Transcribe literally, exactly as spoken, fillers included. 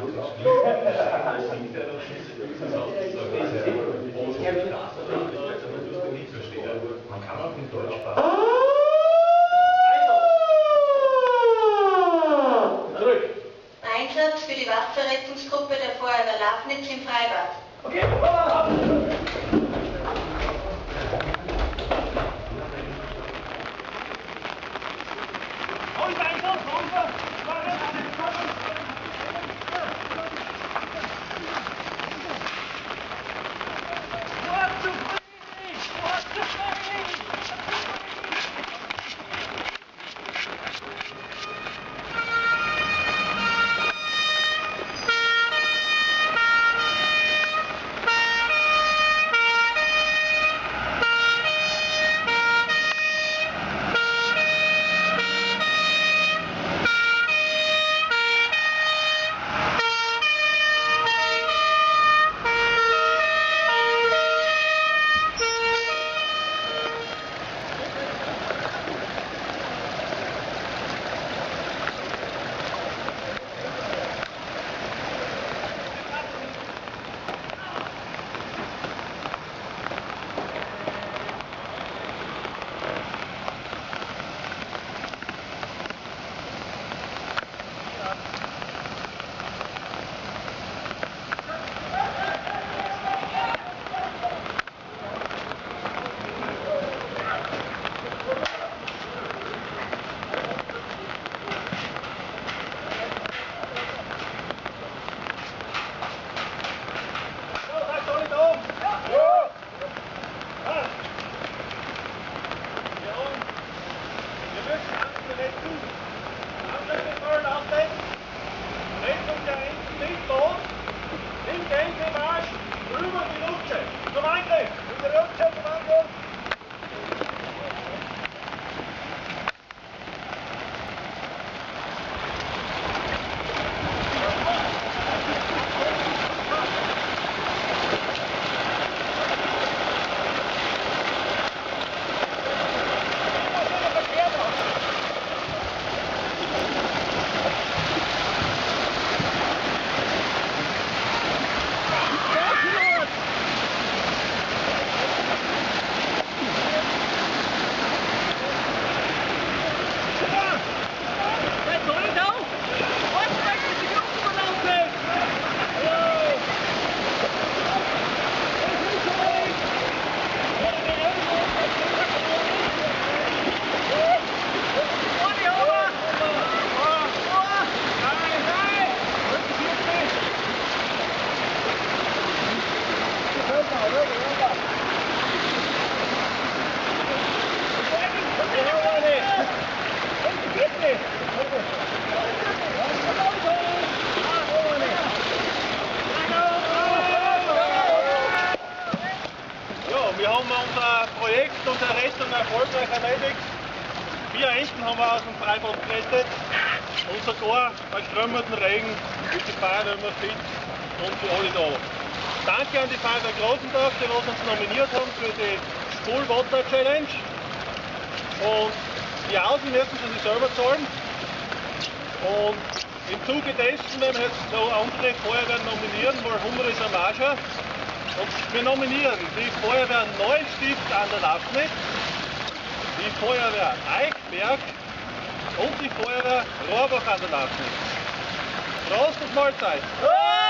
Man kann auch in Deutsch Zurück. Einsatz für die Wasserrettungsgruppe der Feuerwehr Lafnitz im Freibad. Okay. Wir haben unser Projekt, unsere Rettung erfolgreich erledigt. Vier Enten haben wir aus dem Freibad gerettet und sogar bei strömenden Regen ist die Feuerwehr immer fit und für alle da. Danke an die Feuerwehr Grosendorf, die uns nominiert haben für die Full Water Challenge. Und die Außen müssen sie sich selber zahlen. Und im Zuge dessen werden wir jetzt noch andere Feuerwehren nominieren, weil Hummer ist ein Marger. Und wir nominieren die Feuerwehr Neustift an der Lafnitz, die Feuerwehr Eichberg und die Feuerwehr Rohrbach an der Lafnitz. Prost und Mahlzeit!